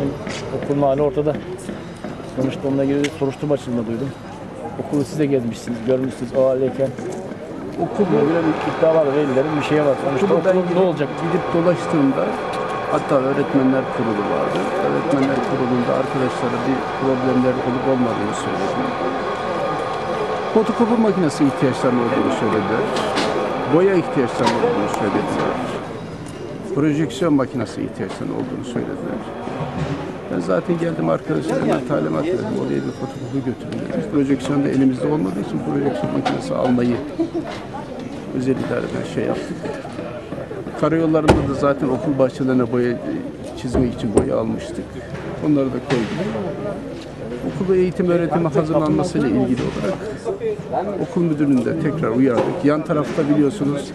Okulun hali ortada. Sonuçta onunla ilgili soruşturma açıldığını duydum. Okulu siz de gezmişsiniz, görmüşsünüz o haldeyken. Okulda bir iddia var, velilerin bir şeye var. Sonuçta okul ne olacak? Gidip dolaştığımda, hatta öğretmenler kurulu vardı. Öğretmenler kurulunda arkadaşlara bir problemler olup olmadığını söylediler. Fotokopi makinesi ihtiyaçlarının olduğunu söylediler. Boya ihtiyaçlarının olduğunu söylediler. Projeksiyon makinesi ihtiyaçlarının olduğunu söylediler. Ben zaten geldim arkadaşlarıma talimat verdim. Oraya bir fotokopi götürün dedim. Projeksiyon da elimizde olmadığı için projeksiyon makinesi almayı özel idareden şey yaptık. Karayollarında da zaten okul bahçelerine boya çizmek için boya almıştık. Onları da koyduk. Okulu eğitim öğretime hazırlanmasıyla ilgili olarak okul müdürünü de tekrar uyardık. Yan tarafta biliyorsunuz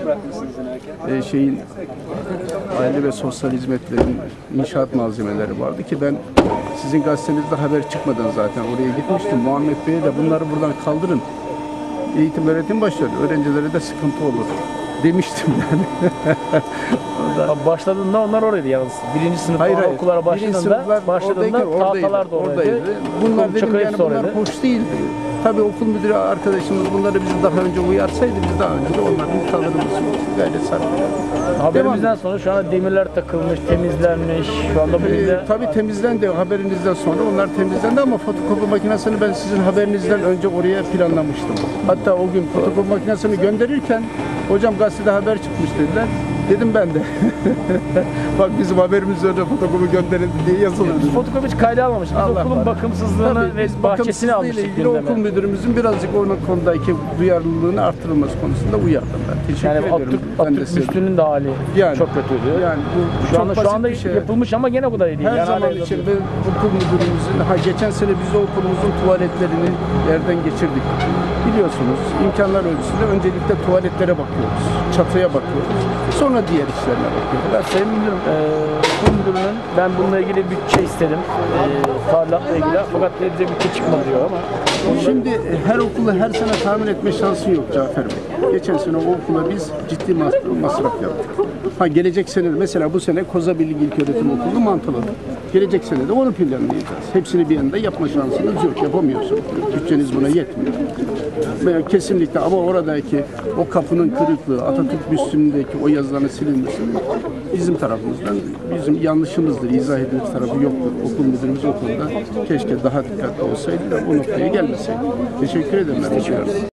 Aile ve Sosyal Hizmetlerin inşaat malzemeleri vardı ki ben sizin gazetenizde haber çıkmadan zaten oraya gitmiştim. Muhammed Bey'e de bunları buradan kaldırın. Eğitim öğretim başladı. Öğrencilere de sıkıntı olur demiştim yani. Başladığında onlar oradaydı yalnız. Birinci sınıf okullara başladığında tahtalar da oradaydı. Bunlar dedim yani bunlar hoş değildi. Tabii okul müdürü arkadaşımız bunları bizi daha önce uyarsaydı biz daha önce de onların kaldırılması gayret sarf ederdik. Haberimizden sonra şu anda demirler takılmış, temizlenmiş. Şu anda tabii temizlendi. Haberinizden sonra onlar temizlendi ama fotokopi makinesini ben sizin haberinizden önce oraya planlamıştım. Hatta o gün fotokopi makinesini gönderirken hocam gazetede haber çıkmış dediler. Dedim ben de. Bak bizim haberimiz önce fotokopi gönderildi diye yazılırdı. Fotokopi hiç kayda almamışız. Biz okulun bakımsızlığını ve bahçesini almıştık. İlgili okul müdürümüzün birazcık onun konudaki duyarlılığını artırılması konusunda uyardım ben. Teşekkür ederim. Abdülk Büstü'nün de hali çok kötüydü. Yani bu şu anda yapılmış ama gene bu da iyi değil. Her zaman için okul müdürümüzün, biz o okulumuzun tuvaletlerini yerden geçirdik. Biliyorsunuz imkanlar ölçüsünde öncelikle tuvaletlere bakıyoruz. Çatıya bakıyoruz. Sonra diğer işlerine bakıyoruz. Ben Sayın Müdürüm, okul müdürünün ben bununla ilgili bütçe istedim. Tadilatla ilgili fakat bize bütçe çıkmadı diyor ama. Şimdi her okulu her sene tahmin etme şansı yok Cafer Bey. Geçen sene o okula biz ciddi masraf yaptık. Gelecek sene mesela bu sene Kozabili İlköğretim Okulu'nu mantaladık. Gelecek sene de onu planlayacağız. Hepsini bir anda yapma şansınız yok, yapamıyorsunuz. Bütçeniz buna yetmiyor. Kesinlikle ama oradaki o kapının kırıklığı, Atatürk büstünündeki o yazıların silinmesi bizim tarafımızdan, bizim yanlışımızdır. İzah edilir tarafı yoktur. Okul müdürümüz o konuda keşke daha dikkatli olsaydı da bu noktaya gelmeseydi. Teşekkür ederim.